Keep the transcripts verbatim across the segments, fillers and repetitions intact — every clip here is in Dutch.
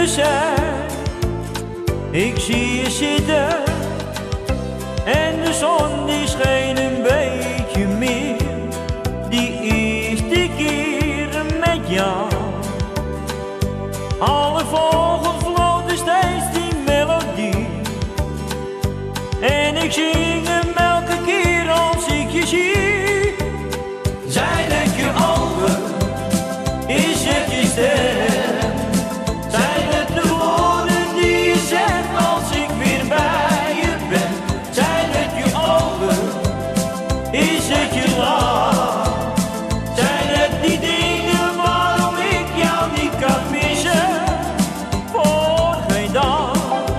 de zee. Ik zie je zitten en de zon die scheen een beetje meer. Die eerste keer met jou. Alle vogels floten steeds die melodie. En ik zing hem elke keer als ik je zie. Zijn het je ogen? Is het je stem? Zijn het de woorden die je zegt als ik weer bij je ben? Zijn het je ogen? Is het je lach? Zijn het die dingen waarom ik jou niet kan missen? Voor geen dag.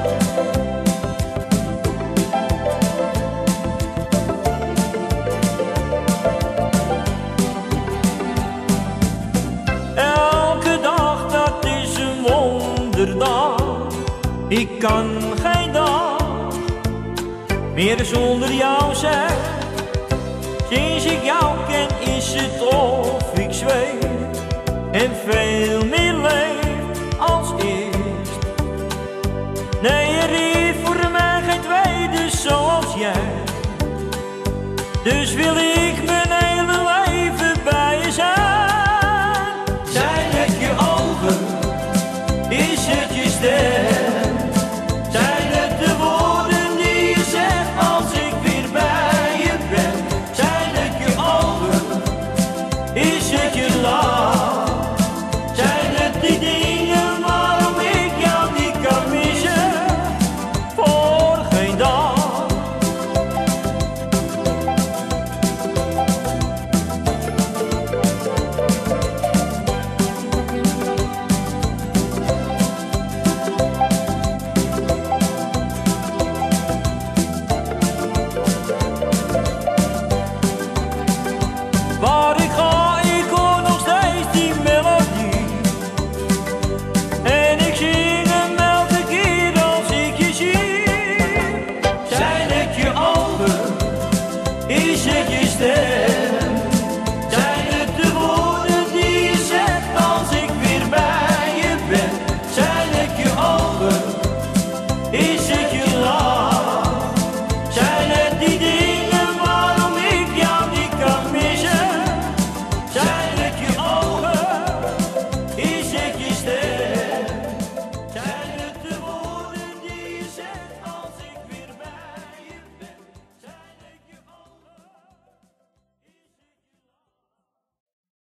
Elke dag dat is een wonderdag. Ik kan geen dag meer zonder jou zijn. Sinds ik jou ken is het of ik zweef en veel meer leef als eerst. Nee, er is voor mij geen tweede zoals jij. Dus wil ik